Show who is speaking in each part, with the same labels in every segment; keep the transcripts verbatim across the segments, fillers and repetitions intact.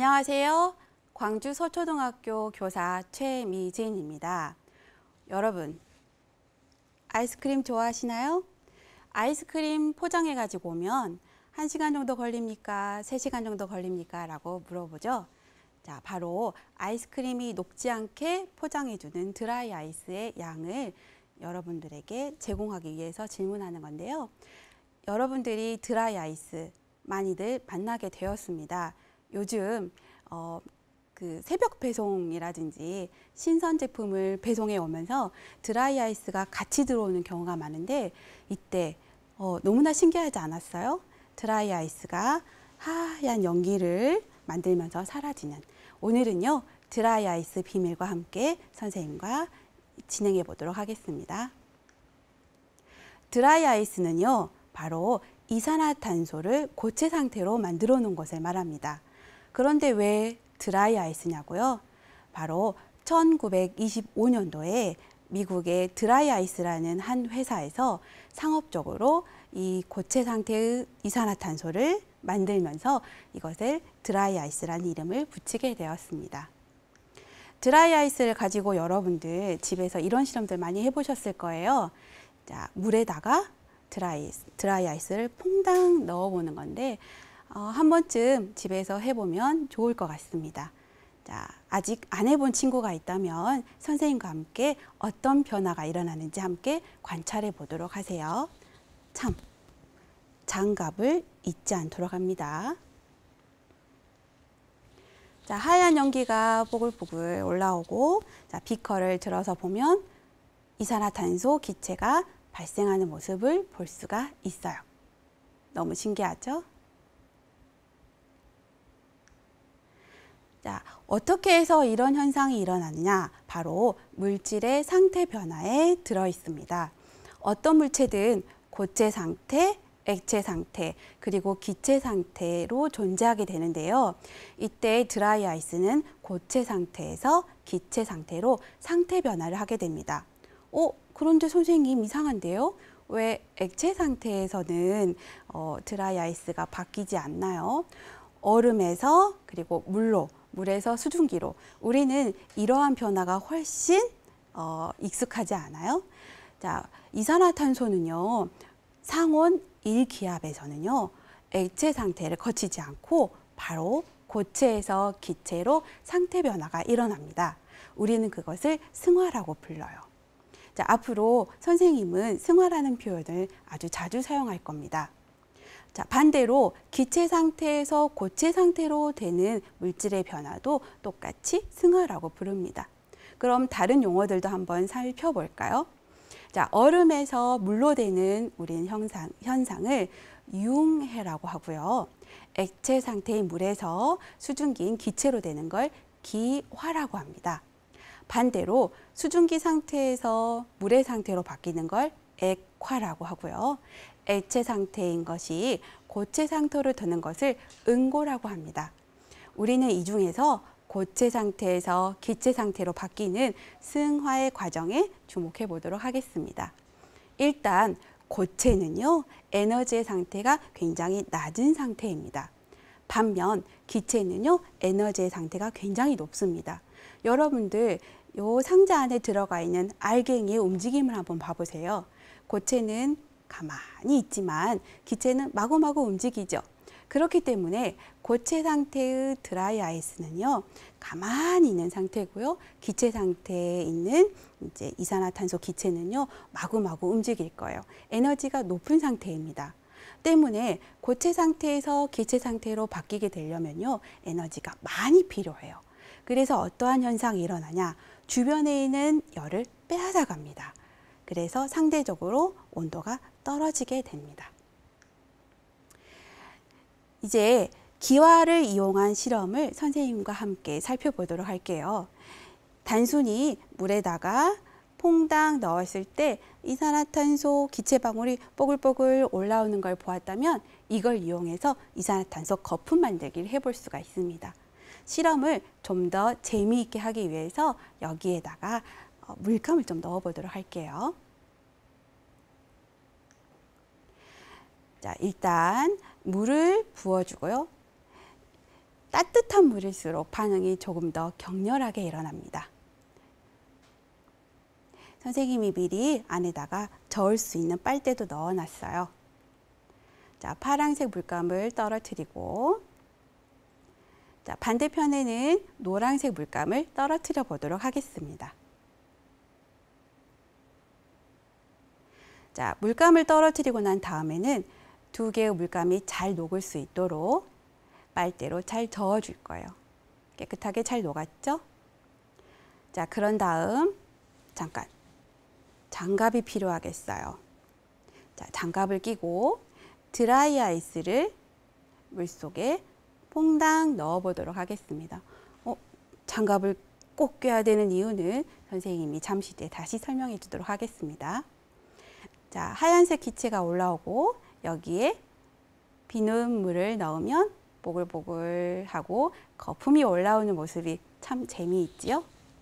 Speaker 1: 안녕하세요. 광주 서초등학교 교사 최미진입니다. 여러분, 아이스크림 좋아하시나요? 아이스크림 포장해 가지고 오면 한 시간 정도 걸립니까? 세 시간 정도 걸립니까? 라고 물어보죠. 자, 바로 아이스크림이 녹지 않게 포장해 주는 드라이 아이스의 양을 여러분들에게 제공하기 위해서 질문하는 건데요. 여러분들이 드라이 아이스 많이들 만나게 되었습니다. 요즘 어, 그 새벽 배송이라든지 신선 제품을 배송해 오면서 드라이 아이스가 같이 들어오는 경우가 많은데, 이때 어, 너무나 신기하지 않았어요? 드라이 아이스가 하얀 연기를 만들면서 사라지는, 오늘은요 드라이 아이스 비밀과 함께 선생님과 진행해 보도록 하겠습니다. 드라이 아이스는요 바로 이산화탄소를 고체 상태로 만들어 놓은 것을 말합니다. 그런데 왜 드라이 아이스냐고요? 바로 천구백이십오 년도에 미국의 드라이 아이스라는 한 회사에서 상업적으로 이 고체 상태의 이산화탄소를 만들면서 이것을 드라이 아이스라는 이름을 붙이게 되었습니다. 드라이 아이스를 가지고 여러분들 집에서 이런 실험들 많이 해보셨을 거예요. 자, 물에다가 드라이, 드라이 아이스를 퐁당 넣어보는 건데 어, 한 번쯤 집에서 해보면 좋을 것 같습니다. 자, 아직 안 해본 친구가 있다면 선생님과 함께 어떤 변화가 일어나는지 함께 관찰해 보도록 하세요. 참, 장갑을 잊지 않도록 합니다. 자, 하얀 연기가 뽀글뽀글 올라오고, 자, 비커를 들어서 보면 이산화탄소 기체가 발생하는 모습을 볼 수가 있어요. 너무 신기하죠? 자, 어떻게 해서 이런 현상이 일어나느냐? 바로 물질의 상태 변화에 들어 있습니다. 어떤 물체든 고체 상태, 액체 상태, 그리고 기체 상태로 존재하게 되는데요. 이때 드라이 아이스는 고체 상태에서 기체 상태로 상태 변화를 하게 됩니다. 어, 그런데 선생님 이상한데요? 왜 액체 상태에서는 어, 드라이 아이스가 바뀌지 않나요? 얼음에서 그리고 물로, 물에서 수증기로, 우리는 이러한 변화가 훨씬 어, 익숙하지 않아요? 자, 이산화탄소는요, 상온 일 기압에서는요, 액체 상태를 거치지 않고 바로 고체에서 기체로 상태 변화가 일어납니다. 우리는 그것을 승화라고 불러요. 자, 앞으로 선생님은 승화라는 표현을 아주 자주 사용할 겁니다. 자, 반대로 기체 상태에서 고체 상태로 되는 물질의 변화도 똑같이 승화라고 부릅니다. 그럼 다른 용어들도 한번 살펴볼까요? 자, 얼음에서 물로 되는 우리는 현상, 현상을 융해라고 하고요. 액체 상태의 물에서 수증기인 기체로 되는 걸 기화라고 합니다. 반대로 수증기 상태에서 물의 상태로 바뀌는 걸 액화라고 하고요. 액체 상태인 것이 고체 상태로 되는 것을 응고라고 합니다. 우리는 이 중에서 고체 상태에서 기체 상태로 바뀌는 승화의 과정에 주목해 보도록 하겠습니다. 일단 고체는요, 에너지의 상태가 굉장히 낮은 상태입니다. 반면 기체는요, 에너지의 상태가 굉장히 높습니다. 여러분들 요 상자 안에 들어가 있는 알갱이의 움직임을 한번 봐보세요. 고체는 가만히 있지만 기체는 마구마구 움직이죠. 그렇기 때문에 고체 상태의 드라이 아이스는요, 가만히 있는 상태고요. 기체 상태에 있는 이제 이산화탄소 기체는요, 마구마구 움직일 거예요. 에너지가 높은 상태입니다. 때문에 고체 상태에서 기체 상태로 바뀌게 되려면요, 에너지가 많이 필요해요. 그래서 어떠한 현상이 일어나냐? 주변에 있는 열을 빼앗아 갑니다. 그래서 상대적으로 온도가 떨어지게 됩니다. 이제 기화를 이용한 실험을 선생님과 함께 살펴보도록 할게요. 단순히 물에다가 퐁당 넣었을 때 이산화탄소 기체 방울이 뽀글뽀글 올라오는 걸 보았다면 이걸 이용해서 이산화탄소 거품 만들기를 해볼 수가 있습니다. 실험을 좀 더 재미있게 하기 위해서 여기에다가 물감을 좀 넣어보도록 할게요. 자, 일단 물을 부어주고요. 따뜻한 물일수록 반응이 조금 더 격렬하게 일어납니다. 선생님이 미리 안에다가 저을 수 있는 빨대도 넣어놨어요. 자, 파란색 물감을 떨어뜨리고, 자, 반대편에는 노란색 물감을 떨어뜨려 보도록 하겠습니다. 자, 물감을 떨어뜨리고 난 다음에는 두 개의 물감이 잘 녹을 수 있도록 빨대로 잘 저어줄 거예요. 깨끗하게 잘 녹았죠? 자, 그런 다음 잠깐 장갑이 필요하겠어요. 자, 장갑을 끼고 드라이 아이스를 물속에 퐁당 넣어 보도록 하겠습니다. 어, 장갑을 꼭 껴야 되는 이유는 선생님이 잠시 뒤에 다시 설명해 주도록 하겠습니다. 자, 하얀색 기체가 올라오고 여기에 비눗물을 넣으면 보글보글하고 거품이 올라오는 모습이 참 재미있지요?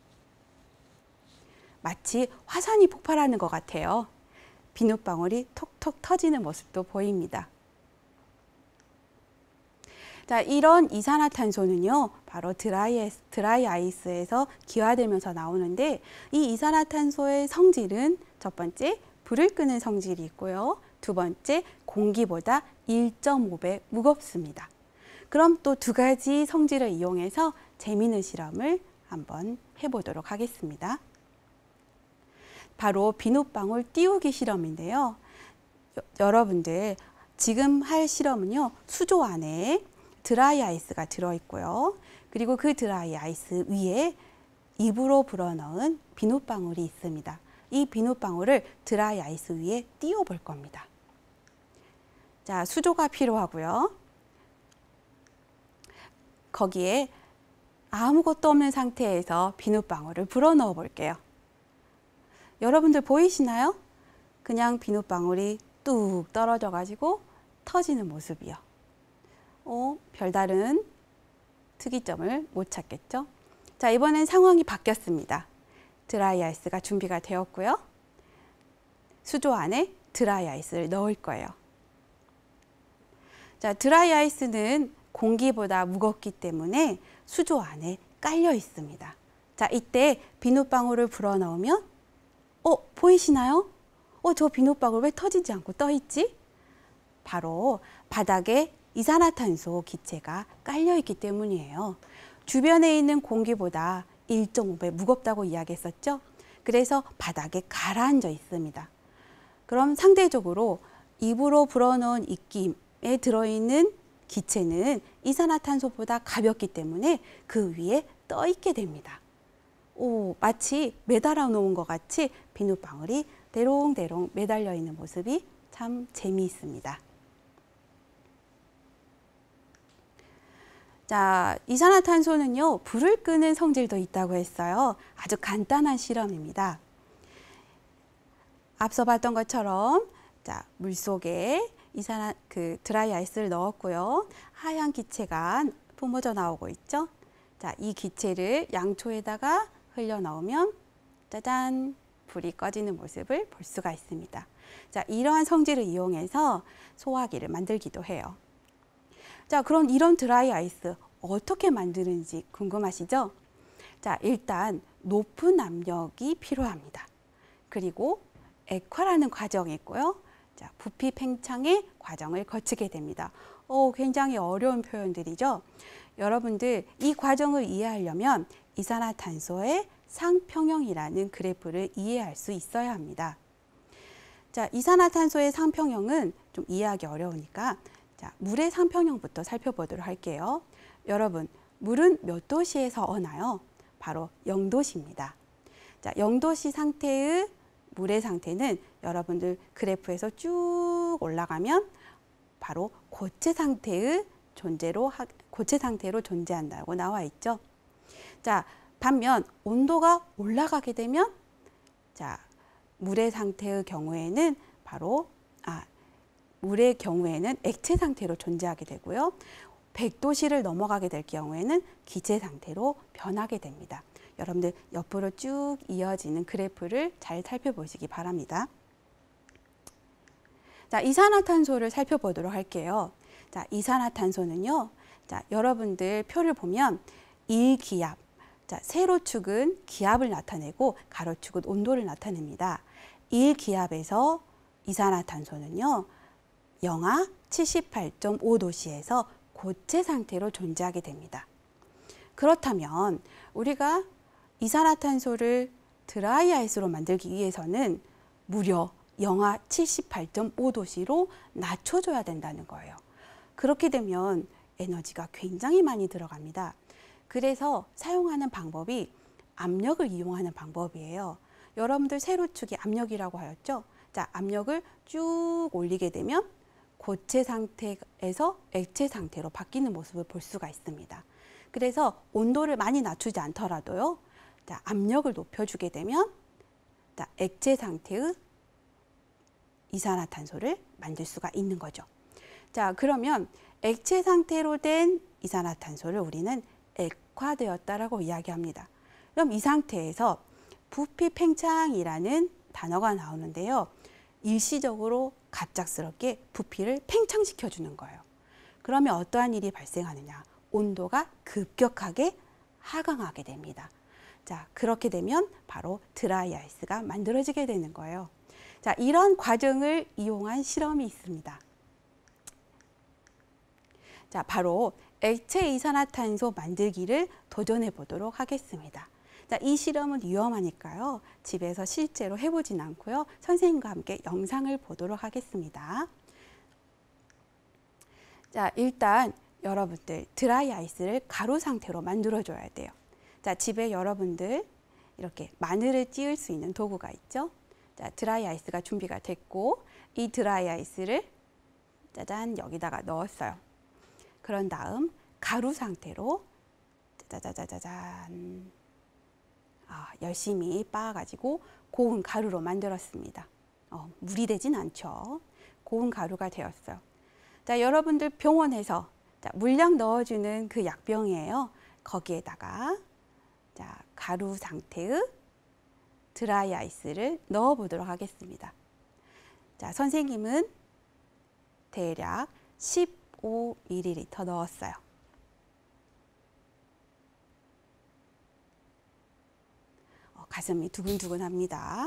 Speaker 1: 마치 화산이 폭발하는 것 같아요. 비눗방울이 톡톡 터지는 모습도 보입니다. 자, 이런 이산화탄소는요, 바로 드라이, 드라이 아이스에서 기화되면서 나오는데, 이 이산화탄소의 성질은 첫 번째, 불을 끄는 성질이 있고요. 두 번째, 공기보다 일 점 오 배 무겁습니다. 그럼 또 두 가지 성질을 이용해서 재미있는 실험을 한번 해보도록 하겠습니다. 바로 비눗방울 띄우기 실험인데요. 여, 여러분들 지금 할 실험은요, 수조 안에 드라이 아이스가 들어있고요. 그리고 그 드라이 아이스 위에 입으로 불어넣은 비눗방울이 있습니다. 이 비눗방울을 드라이 아이스 위에 띄워 볼 겁니다. 자, 수조가 필요하고요. 거기에 아무것도 없는 상태에서 비눗방울을 불어넣어 볼게요. 여러분들 보이시나요? 그냥 비눗방울이 뚝 떨어져 가지고 터지는 모습이요. 어, 별다른 특이점을 못 찾겠죠? 자, 이번엔 상황이 바뀌었습니다. 드라이 아이스가 준비가 되었고요. 수조 안에 드라이 아이스를 넣을 거예요. 자, 드라이 아이스는 공기보다 무겁기 때문에 수조 안에 깔려 있습니다. 자, 이때 비눗방울을 불어넣으면 어, 보이시나요? 어, 저 비눗방울 왜 터지지 않고 떠 있지? 바로 바닥에 이산화탄소 기체가 깔려 있기 때문이에요. 주변에 있는 공기보다 일 점 오 배 무겁다고 이야기했었죠? 그래서 바닥에 가라앉아 있습니다. 그럼 상대적으로 입으로 불어넣은 입김에 들어있는 기체는 이산화탄소보다 가볍기 때문에 그 위에 떠 있게 됩니다. 오, 마치 매달아 놓은 것 같이 비눗방울이 대롱대롱 매달려 있는 모습이 참 재미있습니다. 자, 이산화탄소는요, 불을 끄는 성질도 있다고 했어요. 아주 간단한 실험입니다. 앞서 봤던 것처럼 자, 물속에 이산화 그 드라이 아이스를 넣었고요. 하얀 기체가 뿜어져 나오고 있죠. 자, 이 기체를 양초에다가 흘려 넣으면 짜잔, 불이 꺼지는 모습을 볼 수가 있습니다. 자, 이러한 성질을 이용해서 소화기를 만들기도 해요. 자, 그럼 이런 드라이 아이스 어떻게 만드는지 궁금하시죠? 자, 일단 높은 압력이 필요합니다. 그리고 액화라는 과정이 있고요. 자, 부피 팽창의 과정을 거치게 됩니다. 오, 굉장히 어려운 표현들이죠. 여러분들 이 과정을 이해하려면 이산화탄소의 상평형이라는 그래프를 이해할 수 있어야 합니다. 자, 이산화탄소의 상평형은 좀 이해하기 어려우니까 자, 물의 상평형부터 살펴보도록 할게요. 여러분, 물은 몇 도씨에서 어나요? 바로 영 도씨입니다. 자, 영 도씨 상태의 물의 상태는 여러분들 그래프에서 쭉 올라가면 바로 고체 상태의 존재로 고체 상태로 존재한다고 나와 있죠. 자, 반면 온도가 올라가게 되면 자, 물의 상태의 경우에는 바로 아 물의 경우에는 액체 상태로 존재하게 되고요. 백 도씨를 넘어가게 될 경우에는 기체 상태로 변하게 됩니다. 여러분들 옆으로 쭉 이어지는 그래프를 잘 살펴보시기 바랍니다. 자, 이산화탄소를 살펴보도록 할게요. 자, 이산화탄소는요, 자, 여러분들 표를 보면 일기압, 자, 세로축은 기압을 나타내고 가로축은 온도를 나타냅니다. 일기압에서 이산화탄소는요, 영하 칠십팔 점 오 도씨에서 고체 상태로 존재하게 됩니다. 그렇다면 우리가 이산화탄소를 드라이 아이스로 만들기 위해서는 무려 영하 칠십팔 점 오 도씨로 낮춰줘야 된다는 거예요. 그렇게 되면 에너지가 굉장히 많이 들어갑니다. 그래서 사용하는 방법이 압력을 이용하는 방법이에요. 여러분들 세로축이 압력이라고 하였죠? 자, 압력을 쭉 올리게 되면 고체 상태에서 액체 상태로 바뀌는 모습을 볼 수가 있습니다. 그래서 온도를 많이 낮추지 않더라도요, 자, 압력을 높여주게 되면 자, 액체 상태의 이산화탄소를 만들 수가 있는 거죠. 자, 그러면 액체 상태로 된 이산화탄소를 우리는 액화되었다라고 이야기합니다. 그럼 이 상태에서 부피 팽창이라는 단어가 나오는데요. 일시적으로 갑작스럽게 부피를 팽창시켜 주는 거예요. 그러면 어떠한 일이 발생하느냐? 온도가 급격하게 하강하게 됩니다. 자, 그렇게 되면 바로 드라이 아이스가 만들어지게 되는 거예요. 자, 이런 과정을 이용한 실험이 있습니다. 자, 바로 액체 이산화탄소 만들기를 도전해 보도록 하겠습니다. 자, 이 실험은 위험하니까요. 집에서 실제로 해보진 않고요. 선생님과 함께 영상을 보도록 하겠습니다. 자, 일단 여러분들 드라이 아이스를 가루 상태로 만들어줘야 돼요. 자, 집에 여러분들 이렇게 마늘을 찧을 수 있는 도구가 있죠. 자, 드라이 아이스가 준비가 됐고 이 드라이 아이스를 짜잔 여기다가 넣었어요. 그런 다음 가루 상태로 짜자자자잔 아, 열심히 빻아가지고 고운 가루로 만들었습니다. 어, 물이 되진 않죠. 고운 가루가 되었어요. 자, 여러분들 병원에서 자, 물약 넣어주는 그 약병이에요. 거기에다가 자, 가루 상태의 드라이 아이스를 넣어 보도록 하겠습니다. 자, 선생님은 대략 십오 밀리리터 넣었어요. 어, 가슴이 두근두근합니다.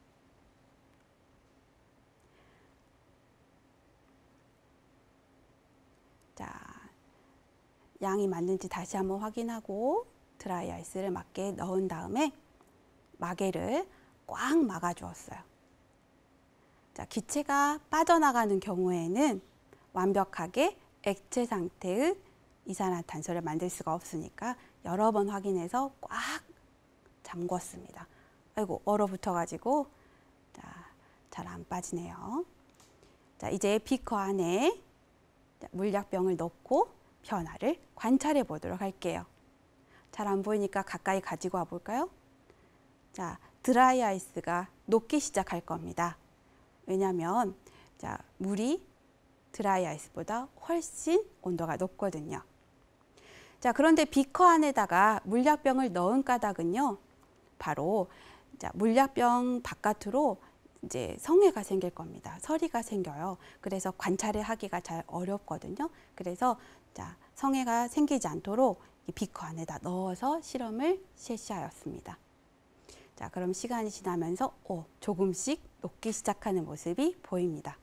Speaker 1: 자, 양이 맞는지 다시 한번 확인하고 드라이 아이스를 맞게 넣은 다음에 마개를 꽉 막아 주었어요. 자, 기체가 빠져나가는 경우에는 완벽하게 액체 상태의 이산화탄소를 만들 수가 없으니까 여러 번 확인해서 꽉 잠궜습니다. 아이고, 얼어붙어 가지고 자, 잘 안 빠지네요. 자, 이제 비커 안에 물약병을 넣고 변화를 관찰해 보도록 할게요. 잘 안 보이니까 가까이 가지고 와 볼까요? 자, 드라이 아이스가 녹기 시작할 겁니다. 왜냐하면 자, 물이 드라이 아이스보다 훨씬 온도가 높거든요. 자, 그런데 비커 안에다가 물약병을 넣은 까닭은요, 바로 자, 물약병 바깥으로 이제 성회가 생길 겁니다. 서리가 생겨요. 그래서 관찰을 하기가 잘 어렵거든요. 그래서 자, 성회가 생기지 않도록 이 비커 안에다 넣어서 실험을 실시하였습니다. 자, 그럼 시간이 지나면서 오, 조금씩 녹기 시작하는 모습이 보입니다.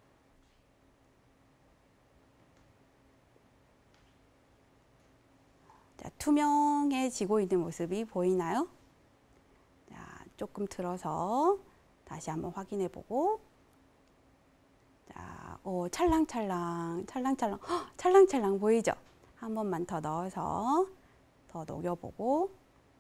Speaker 1: 자, 투명해지고 있는 모습이 보이나요? 자, 조금 들어서 다시 한번 확인해 보고 자, 오, 찰랑찰랑, 찰랑찰랑, 헉, 찰랑찰랑 보이죠? 한 번만 더 넣어서 더 녹여보고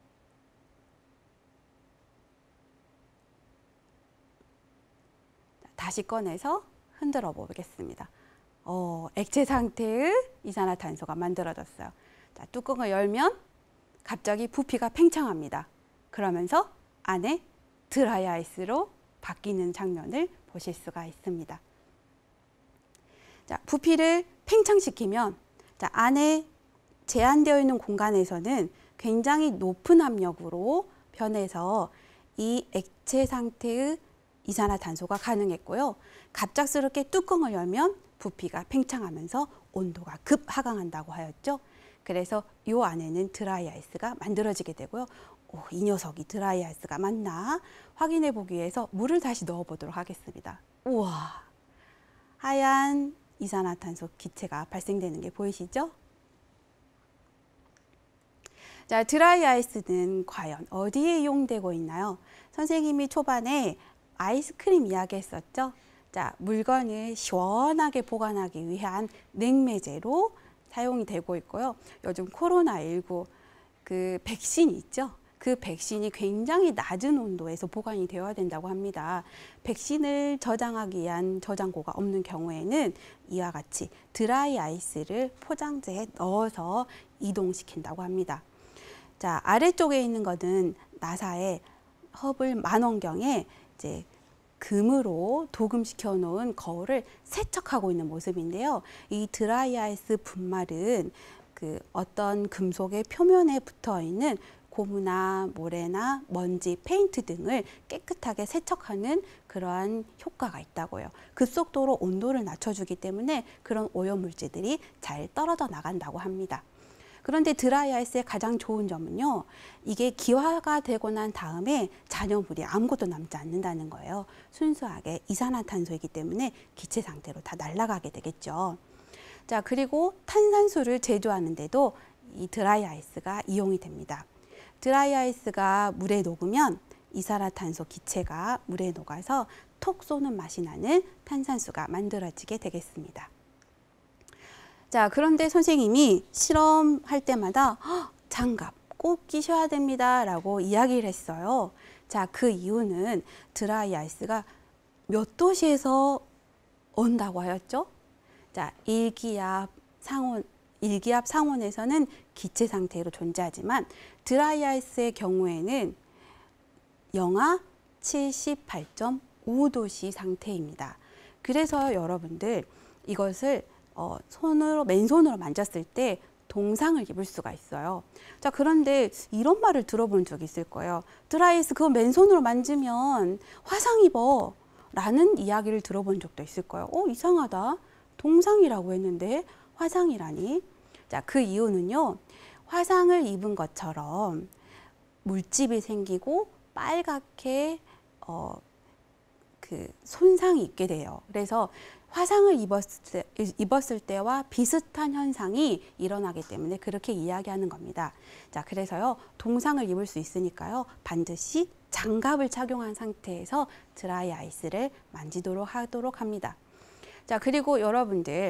Speaker 1: 자, 다시 꺼내서 흔들어 보겠습니다. 어, 액체 상태의 이산화탄소가 만들어졌어요. 자, 뚜껑을 열면 갑자기 부피가 팽창합니다. 그러면서 안에 드라이 아이스로 바뀌는 장면을 보실 수가 있습니다. 자, 부피를 팽창시키면 자, 안에 제한되어 있는 공간에서는 굉장히 높은 압력으로 변해서 이 액체 상태의 이산화탄소가 가능했고요. 갑작스럽게 뚜껑을 열면 부피가 팽창하면서 온도가 급 하강한다고 하였죠. 그래서 이 안에는 드라이 아이스가 만들어지게 되고요. 오, 이 녀석이 드라이 아이스가 맞나 확인해 보기 위해서 물을 다시 넣어 보도록 하겠습니다. 우와, 하얀 이산화탄소 기체가 발생되는 게 보이시죠? 자, 드라이 아이스는 과연 어디에 이용되고 있나요? 선생님이 초반에 아이스크림 이야기했었죠. 자, 물건을 시원하게 보관하기 위한 냉매제로 사용이 되고 있고요. 요즘 코로나 일구 그 백신이 있죠. 그 백신이 굉장히 낮은 온도에서 보관이 되어야 된다고 합니다. 백신을 저장하기 위한 저장고가 없는 경우에는 이와 같이 드라이 아이스를 포장재에 넣어서 이동시킨다고 합니다. 자, 아래쪽에 있는 것은 나사의 허블 만원경에 이제 금으로 도금시켜 놓은 거울을 세척하고 있는 모습인데요. 이 드라이 아이스 분말은 그 어떤 금속의 표면에 붙어 있는 고무나 모래나 먼지, 페인트 등을 깨끗하게 세척하는 그러한 효과가 있다고요. 급속도로 온도를 낮춰주기 때문에 그런 오염물질들이 잘 떨어져 나간다고 합니다. 그런데 드라이 아이스의 가장 좋은 점은요, 이게 기화가 되고 난 다음에 잔여물이 아무것도 남지 않는다는 거예요. 순수하게 이산화탄소이기 때문에 기체 상태로 다 날아가게 되겠죠. 자, 그리고 탄산수를 제조하는데도 이 드라이 아이스가 이용이 됩니다. 드라이 아이스가 물에 녹으면 이산화탄소 기체가 물에 녹아서 톡 쏘는 맛이 나는 탄산수가 만들어지게 되겠습니다. 자, 그런데 선생님이 실험할 때마다 장갑 꼭 끼셔야 됩니다 라고 이야기를 했어요. 자, 그 이유는 드라이 아이스가 몇 도시에서 온다고 하였죠? 자, 일기압 상온, 일기압 상온에서는 기체 상태로 존재하지만 드라이 아이스의 경우에는 영하 칠십팔 점 오 도씨 상태입니다. 그래서 여러분들 이것을 어, 손으로, 맨손으로 만졌을 때 동상을 입을 수가 있어요. 자, 그런데 이런 말을 들어본 적이 있을 거예요. 드라이아이스 그거 맨손으로 만지면 화상 입어 라는 이야기를 들어본 적도 있을 거예요. 어, 이상하다. 동상이라고 했는데 화상이라니. 자, 그 이유는요, 화상을 입은 것처럼 물집이 생기고 빨갛게 어, 그 손상이 있게 돼요. 그래서 화상을 입었을, 때, 입었을 때와 비슷한 현상이 일어나기 때문에 그렇게 이야기하는 겁니다. 자, 그래서요, 동상을 입을 수 있으니까요, 반드시 장갑을 착용한 상태에서 드라이 아이스를 만지도록 하도록 합니다. 자, 그리고 여러분들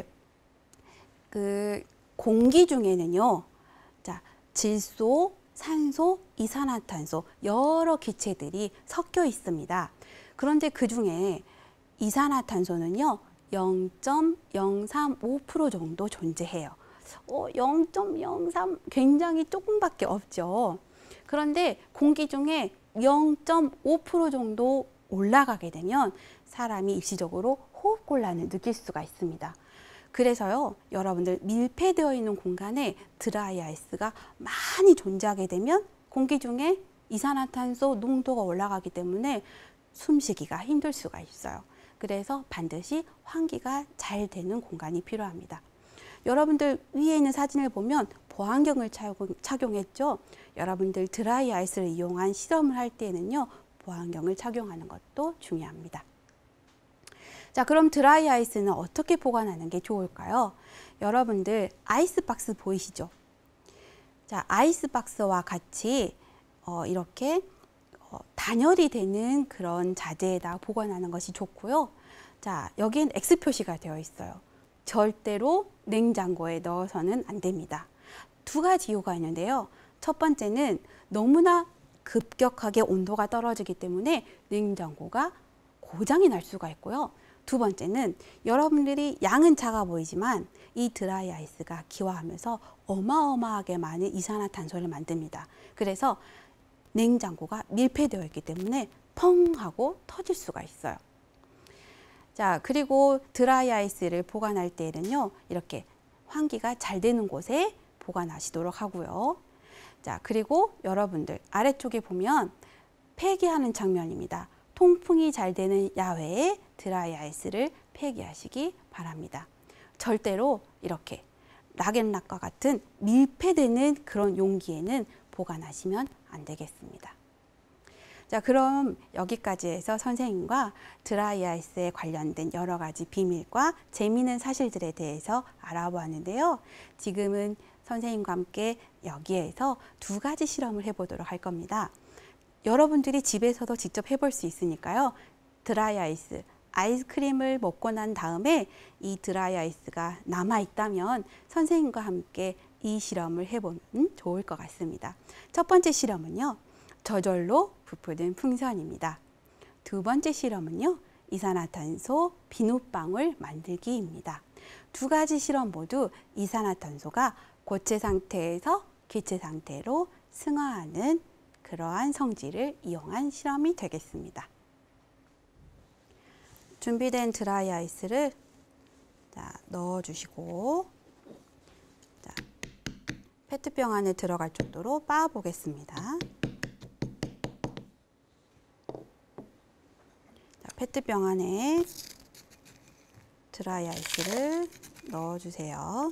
Speaker 1: 그 공기 중에는요, 자, 질소, 산소, 이산화탄소 여러 기체들이 섞여 있습니다. 그런데 그 중에 이산화탄소는요, 영 점 영삼오 퍼센트 정도 존재해요. 어, 영 점 영삼 굉장히 조금밖에 없죠. 그런데 공기 중에 영 점 오 퍼센트 정도 올라가게 되면 사람이 일시적으로 호흡곤란을 느낄 수가 있습니다. 그래서요, 여러분들 밀폐되어 있는 공간에 드라이 아이스가 많이 존재하게 되면 공기 중에 이산화탄소 농도가 올라가기 때문에 숨쉬기가 힘들 수가 있어요. 그래서 반드시 환기가 잘 되는 공간이 필요합니다. 여러분들 위에 있는 사진을 보면 보안경을 착용했죠. 여러분들 드라이 아이스를 이용한 실험을 할 때에는요, 보안경을 착용하는 것도 중요합니다. 자, 그럼 드라이 아이스는 어떻게 보관하는 게 좋을까요? 여러분들 아이스박스 보이시죠? 자, 아이스박스와 같이 어, 이렇게 어, 단열이 되는 그런 자재에다 보관하는 것이 좋고요. 자, 여기엔 X 표시가 되어 있어요. 절대로 냉장고에 넣어서는 안 됩니다. 두 가지 이유가 있는데요. 첫 번째는 너무나 급격하게 온도가 떨어지기 때문에 냉장고가 고장이 날 수가 있고요. 두 번째는 여러분들이 양은 작아 보이지만 이 드라이 아이스가 기화하면서 어마어마하게 많은 이산화탄소를 만듭니다. 그래서 냉장고가 밀폐되어 있기 때문에 펑 하고 터질 수가 있어요. 자, 그리고 드라이 아이스를 보관할 때에는요, 이렇게 환기가 잘 되는 곳에 보관하시도록 하고요. 자, 그리고 여러분들 아래쪽에 보면 폐기하는 장면입니다. 통풍이 잘 되는 야외에 드라이 아이스를 폐기하시기 바랍니다. 절대로 이렇게 락앤락과 같은 밀폐되는 그런 용기에는 보관하시면 안 되겠습니다. 자, 그럼 여기까지 해서 선생님과 드라이아이스에 관련된 여러 가지 비밀과 재미있는 사실들에 대해서 알아보았는데요. 지금은 선생님과 함께 여기에서 두 가지 실험을 해보도록 할 겁니다. 여러분들이 집에서도 직접 해볼 수 있으니까요. 드라이아이스, 아이스크림을 먹고 난 다음에 이 드라이아이스가 남아있다면 선생님과 함께 이 실험을 해보면 좋을 것 같습니다. 첫 번째 실험은요. 저절로 부풀는 풍선입니다. 두 번째 실험은요. 이산화탄소 비눗방울 만들기입니다. 두 가지 실험 모두 이산화탄소가 고체 상태에서 기체 상태로 승화하는 그러한 성질을 이용한 실험이 되겠습니다. 준비된 드라이아이스를 자, 넣어주시고 자, 페트병 안에 들어갈 정도로 빻아 보겠습니다. 페트병 안에 드라이아이스를 넣어주세요.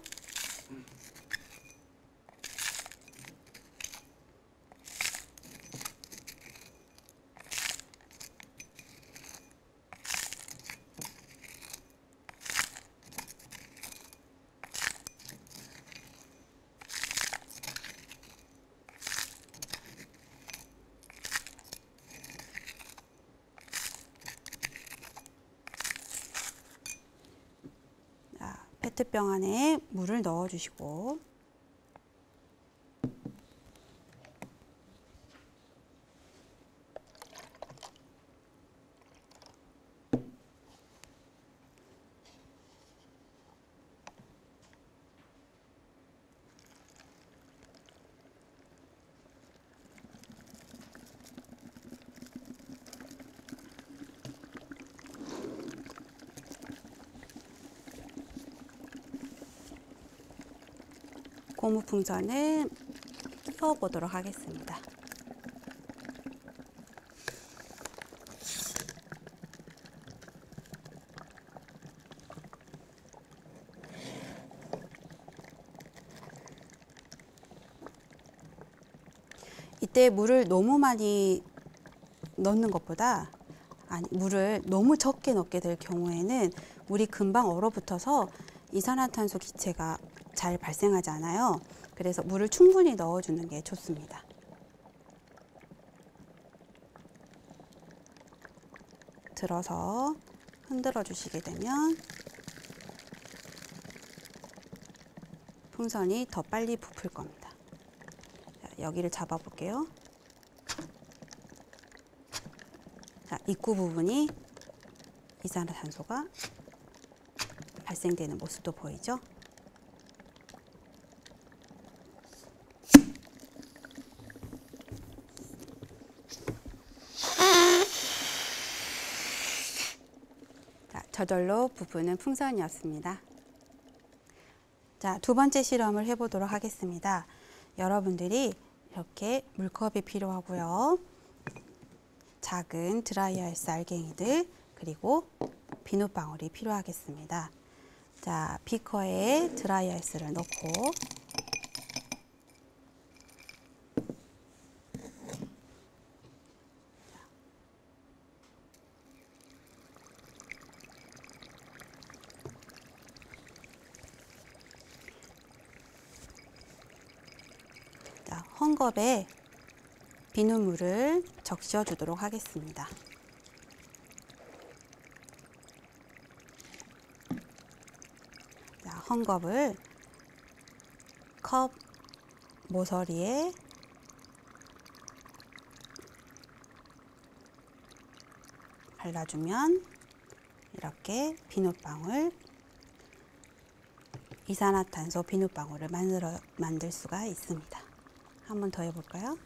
Speaker 1: 페트병 안에 물을 넣어 주시고 고무풍선을 펴보도록 하겠습니다. 이때 물을 너무 많이 넣는 것보다 아니, 물을 너무 적게 넣게 될 경우에는 물이 금방 얼어붙어서 이산화탄소 기체가 잘 발생하지 않아요. 그래서 물을 충분히 넣어주는 게 좋습니다. 들어서 흔들어 주시게 되면 풍선이 더 빨리 부풀 겁니다. 자, 여기를 잡아 볼게요. 자, 입구 부분이 이산화탄소가 발생되는 모습도 보이죠? 저절로 부푸는 풍선이었습니다. 자, 두 번째 실험을 해보도록 하겠습니다. 여러분들이 이렇게 물컵이 필요하고요. 작은 드라이아이스 알갱이들 그리고 비눗방울이 필요하겠습니다. 자, 비커에 드라이아이스를 넣고 헝겊에 비눗물을 적셔 주도록 하겠습니다. 자, 헝겊을 컵 모서리에 발라주면 이렇게 비눗방울, 이산화탄소 비눗방울을 만들어, 만들 수가 있습니다. 한 번 더 해볼까요?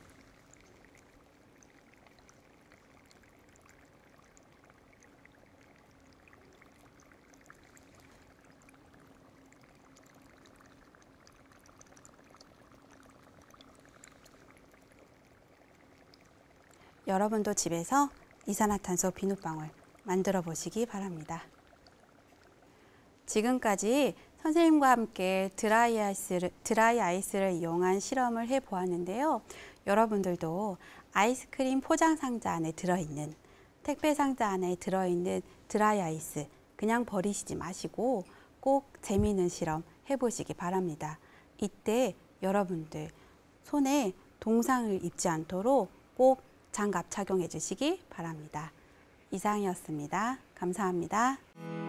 Speaker 1: 여러분도 집에서 이산화탄소 비눗방울 만들어 보시기 바랍니다. 지금까지 선생님과 함께 드라이 아이스를, 드라이 아이스를 이용한 실험을 해보았는데요. 여러분들도 아이스크림 포장 상자 안에 들어있는, 택배 상자 안에 들어있는 드라이 아이스 그냥 버리시지 마시고 꼭 재미있는 실험 해보시기 바랍니다. 이때 여러분들 손에 동상을 입지 않도록 꼭 장갑 착용해 주시기 바랍니다. 이상이었습니다. 감사합니다.